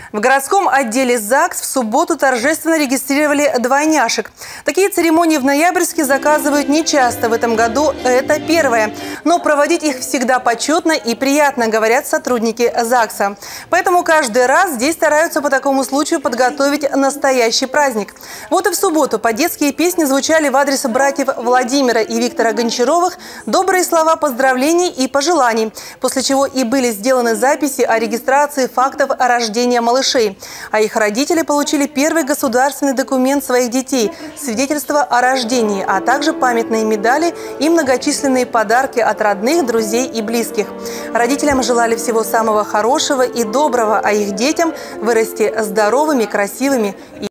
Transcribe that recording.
В городском отделе ЗАГС в субботу торжественно регистрировали двойняшек. Такие церемонии в Ноябрьске заказывают нечасто. В этом году это первое. Но проводить их всегда почетно и приятно, говорят сотрудники ЗАГСа. Поэтому каждый раз здесь стараются по такому случаю подготовить настоящий праздник. Вот и в субботу по-детские песни звучали в адрес братьев Владимира и Виктора Гончаровых, добрые слова поздравлений и пожеланий, после чего и были сделаны записи о регистрации фактов рождения малышей. А их родители получили первый государственный документ своих детей – свидетельство о рождении, а также памятные медали и многочисленные подарки от родных, друзей и близких. Родителям желали всего самого хорошего и доброго, а их детям вырасти здоровыми, красивыми и